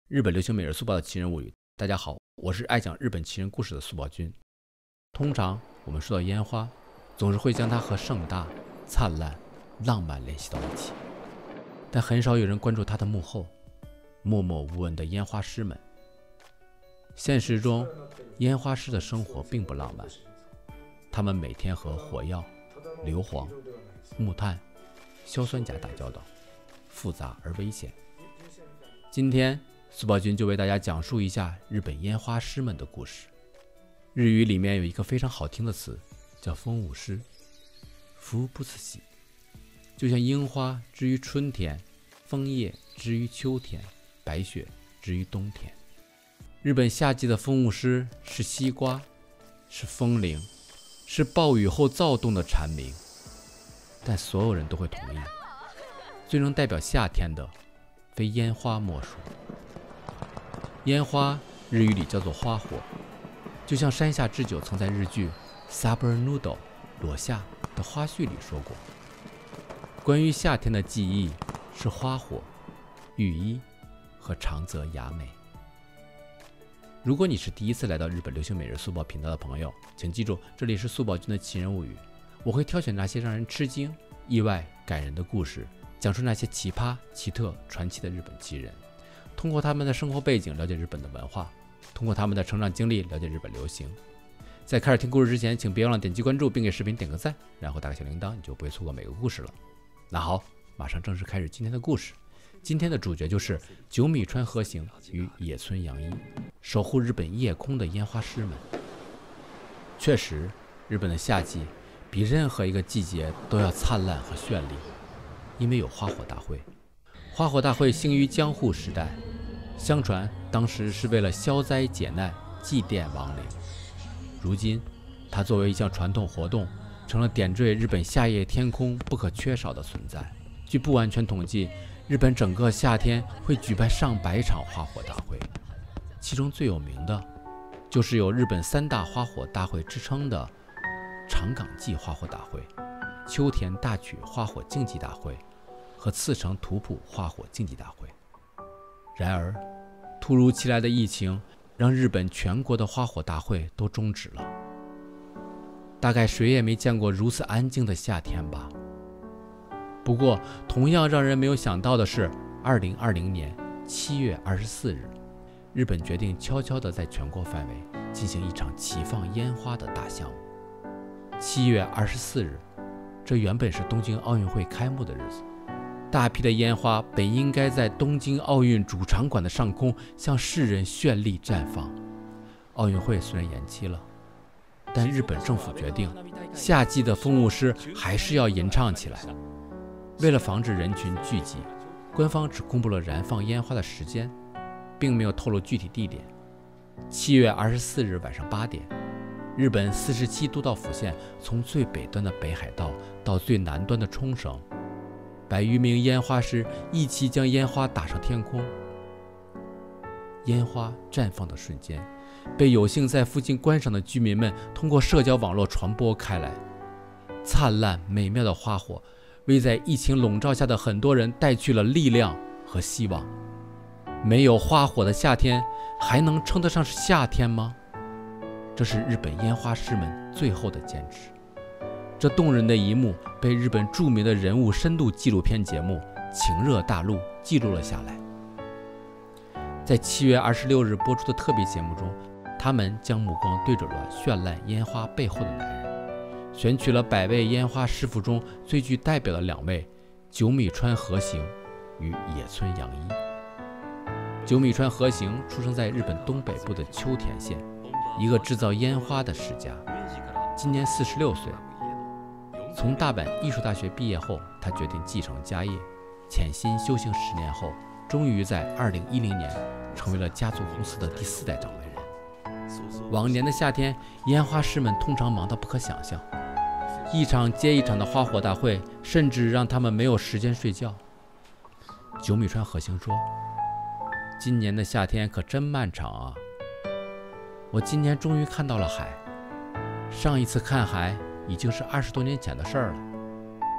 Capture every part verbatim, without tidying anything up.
日本流行每日速报的奇人物语。大家好，我是爱讲日本奇人故事的速报君。通常我们说到烟花，总是会将它和盛大、灿烂、浪漫联系到一起，但很少有人关注它的幕后，默默无闻的烟花师们。现实中，烟花师的生活并不浪漫，他们每天和火药、硫磺、木炭、硝酸钾打交道，复杂而危险。今天速报君就为大家讲述一下日本烟花师们的故事。日语里面有一个非常好听的词叫风物诗，福不自喜，就像樱花之于春天，枫叶之于秋天，白雪之于冬天。日本夏季的风物诗是西瓜，是风铃，是暴雨后躁动的蝉鸣，但所有人都会同意，最能代表夏天的非烟花莫属。烟花日语里叫做花火，就像山下智久曾在日剧 Saber Noodle 裸夏的花絮里说过，关于夏天的记忆是花火、浴衣和长泽雅美。如果你是第一次来到日本流行每日速报频道的朋友，请记住，这里是速报君的奇人物语，我会挑选那些让人吃惊、意外、感人的故事，讲述那些奇葩、奇特、传奇的日本奇人，通过他们的生活背景了解日本的文化，通过他们的成长经历了解日本流行。在开始听故事之前，请别忘了点击关注并给视频点个赞，然后打个小铃铛，你就不会错过每个故事了。那好，马上正式开始今天的故事。今天的主角就是九米川和行与野村洋一，守护日本夜空的烟花师们。确实，日本的夏季比任何一个季节都要灿烂和绚丽，因为有花火大会。花火大会兴于江户时代，相传当时是为了消灾解难、祭奠亡灵。如今，它作为一项传统活动，成了点缀日本夏夜天空不可缺少的存在。据不完全统计，日本整个夏天会举办上百场花火大会，其中最有名的就是有日本三大花火大会之称的长冈季花火大会、秋田大曲花火竞技大会和茨城图普花火竞技大会。然而，突如其来的疫情让日本全国的花火大会都终止了。大概谁也没见过如此安静的夏天吧。不过，同样让人没有想到的是，二零二零年七月二十四日，日本决定悄悄地在全国范围进行一场齐放烟花的大项目。七月二十四日，这原本是东京奥运会开幕的日子，大批的烟花本应该在东京奥运主场馆的上空向世人绚丽绽放。奥运会虽然延期了，但日本政府决定，夏季的风物诗还是要吟唱起来。为了防止人群聚集，官方只公布了燃放烟花的时间，并没有透露具体地点。七月二十四日晚上八点，日本四十七都道府县从最北端的北海道到最南端的冲绳，百余名烟花师一起将烟花打上天空。烟花绽放的瞬间，被有幸在附近观赏的居民们通过社交网络传播开来。灿烂美妙的花火为在疫情笼罩下的很多人带去了力量和希望。没有花火的夏天还能称得上是夏天吗？这是日本烟花师们最后的坚持。这动人的一幕被日本著名的人物深度纪录片节目《情热大陆》记录了下来。在七月二十六日播出的特别节目中，他们将目光对准了绚烂烟花背后的男人，选取了百位烟花师傅中最具代表的两位，九米川和行与野村洋一。九米川和行出生在日本东北部的秋田县，一个制造烟花的世家，今年四十六岁。从大阪艺术大学毕业后，他决定继承家业，潜心修行十年后，终于在二零一零年成为了家族公司的第四代掌门人。往年的夏天，烟花师们通常忙得不可想象，一场接一场的花火大会，甚至让他们没有时间睡觉。九米川和行说：“今年的夏天可真漫长啊！我今年终于看到了海，上一次看海已经是二十多年前的事儿了。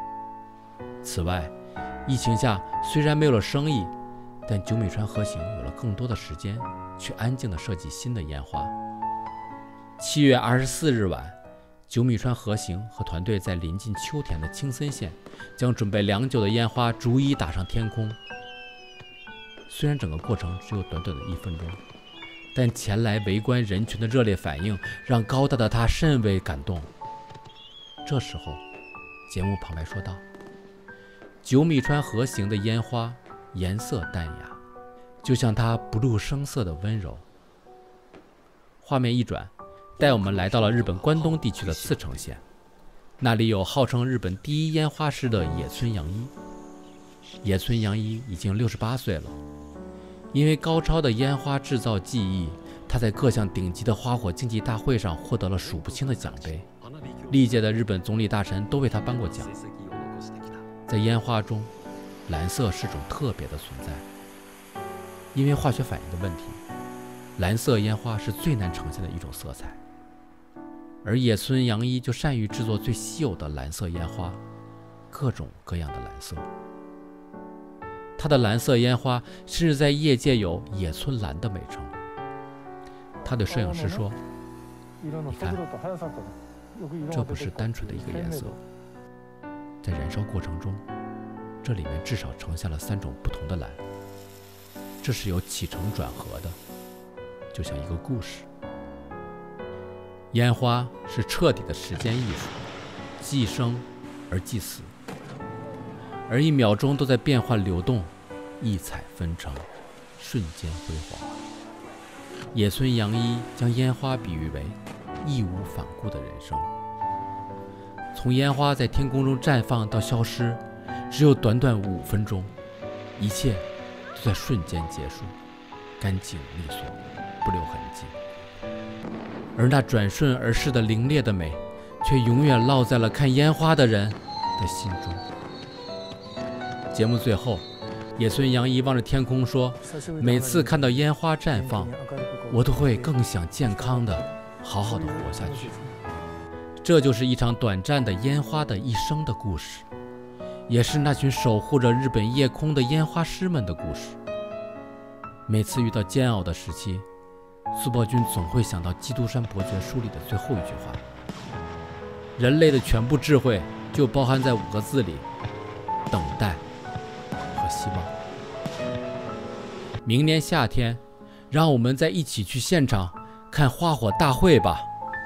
此外，疫情下虽然没有了生意，但九米川和行有了了更多的时间去安静地设计新的烟花。七月二十四日晚，九米川和行和团队在临近秋田的青森县，将准备良久的烟花逐一打上天空。虽然整个过程只有短短的一分钟，但前来围观人群的热烈反应让高大的他甚为感动。这时候，节目旁白说道：“九米川和行的烟花颜色淡雅，就像它不露声色的温柔。”画面一转，带我们来到了日本关东地区的茨城县，那里有号称日本第一烟花师的野村洋一。野村洋一已经六十八岁了，因为高超的烟花制造技艺，他在各项顶级的花火竞技大会上获得了数不清的奖杯，历届的日本总理大臣都为他颁过奖。在烟花中，蓝色是种特别的存在，因为化学反应的问题，蓝色烟花是最难呈现的一种色彩。而野村洋一就善于制作最稀有的蓝色烟花，各种各样的蓝色。他的蓝色烟花甚至在业界有野村蓝的美称。他对摄影师说：“你看，这不是单纯的一个颜色，在燃烧过程中，这里面至少呈现了三种不同的蓝，这是有起承转合的，就像一个故事。烟花是彻底的时间艺术，既生而既死，而一秒钟都在变幻流动，异彩纷呈，瞬间辉煌。”野村洋一将烟花比喻为义无反顾的人生。从烟花在天空中绽放到消失，只有短短五分钟，一切都在瞬间结束，干净利索，不留痕迹。而那转瞬而逝的凌冽的美，却永远烙在了看烟花的人的心中。节目最后，野村洋一望着天空说：“每次看到烟花绽放，我都会更想健康的、好好的活下去。”这就是一场短暂的烟花的一生的故事，也是那群守护着日本夜空的烟花师们的故事。每次遇到煎熬的时期，速报君总会想到基督山伯爵书里的最后一句话：人类的全部智慧就包含在五个字里，等待和希望。明年夏天，让我们再一起去现场看花火大会吧。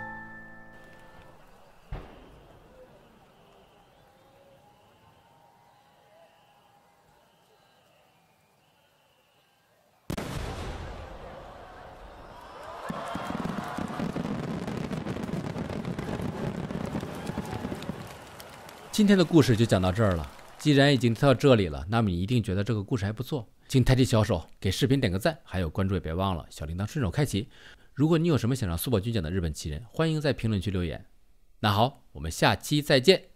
今天的故事就讲到这儿了。既然已经听到这里了，那么你一定觉得这个故事还不错，请抬起小手给视频点个赞，还有关注也别忘了小铃铛顺手开启。如果你有什么想让速报君讲的日本奇人，欢迎在评论区留言。那好，我们下期再见。